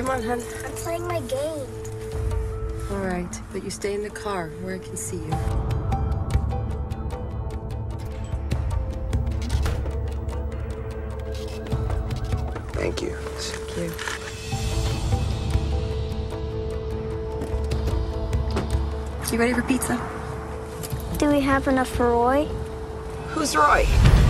Come on, hon. I'm playing my game. All right, but you stay in the car where I can see you. Thank you. Thank you. You ready for pizza? Do we have enough for Roy? Who's Roy?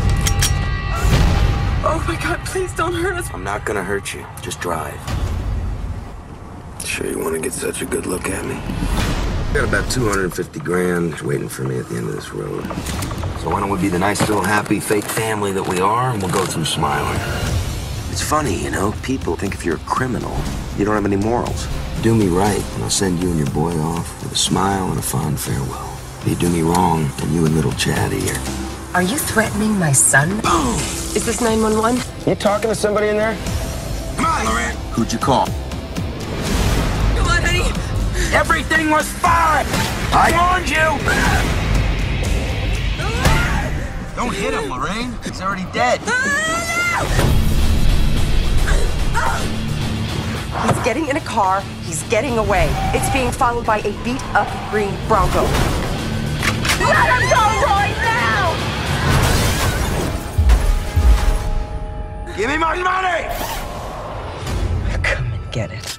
Oh my God, please don't hurt us. I'm not gonna hurt you. Just drive. Sure you want to get such a good look at me? Got about 250 grand waiting for me at the end of this road. So why don't we be the nice little happy fake family that we are, and we'll go through smiling. It's funny, you know, people think if you're a criminal, you don't have any morals. Do me right, and I'll send you and your boy off with a smile and a fond farewell. If you do me wrong, and you and little Chad here. Are you threatening my son? Boom! Is this 911? You talking to somebody in there? Come on, Lorraine. Who'd you call? Come on, honey. Everything was fine! I warned you! Don't hit him, Lorraine. He's already dead. He's getting in a car. He's getting away. It's being followed by a beat-up green Bronco. Let him go, Roy, now! Give me my money! Come and get it.